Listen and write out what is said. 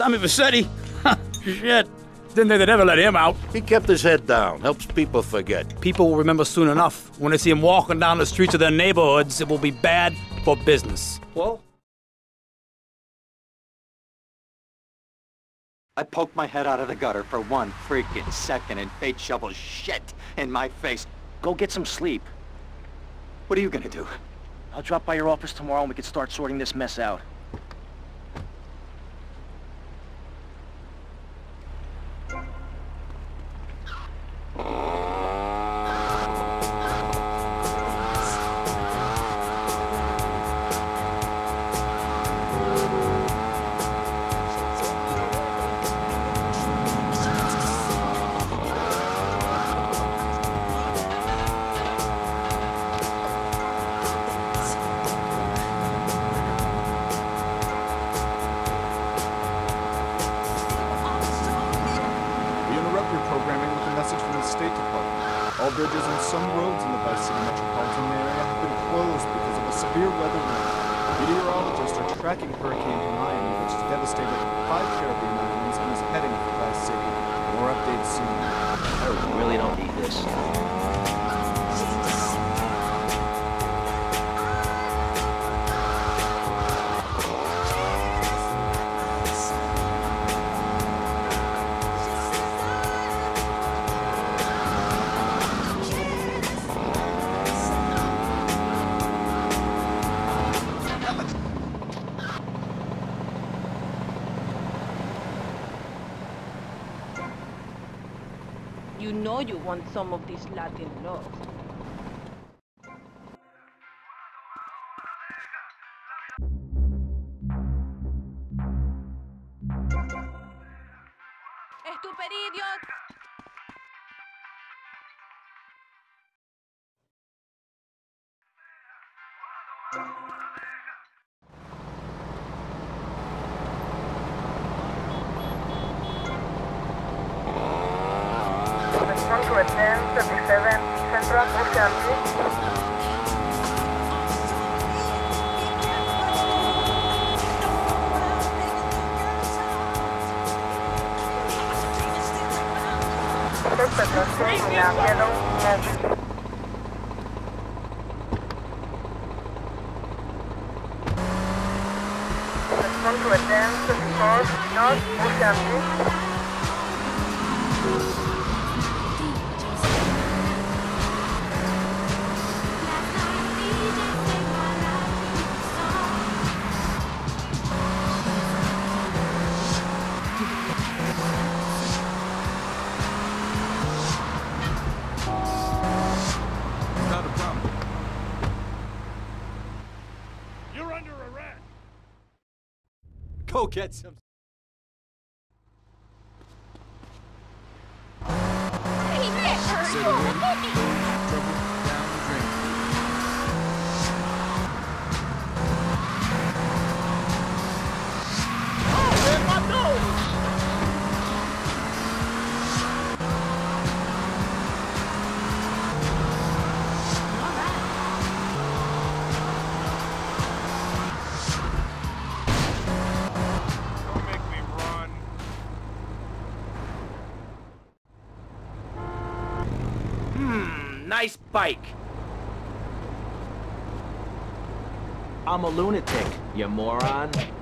Tommy Vassetti? Shit. Didn't think they'd ever let him out. He kept his head down, helps people forget. People will remember soon enough. When they see him walking down the streets of their neighborhoods, it will be bad for business. Well? I poked my head out of the gutter for 1 freaking second and fate shovels shit in my face. Go get some sleep. What are you gonna do? I'll drop by your office tomorrow and we can start sorting this mess out. All bridges and some roads in the Vice City metropolitan area have been closed because of a severe weather event. Meteorologists are tracking Hurricane Hermione, which has devastated 5 Caribbean islands and is heading for Vice City. More updates soon. I really don't need this. You know you want some of this Latin love. ¡Estúpido idiot! Respond to attend 37 Central Ocean Beach. Perpetración una miedo móvil. Respond to attend 34 North Ocean Beach. Go get some. Nice bike. I'm a lunatic, you moron.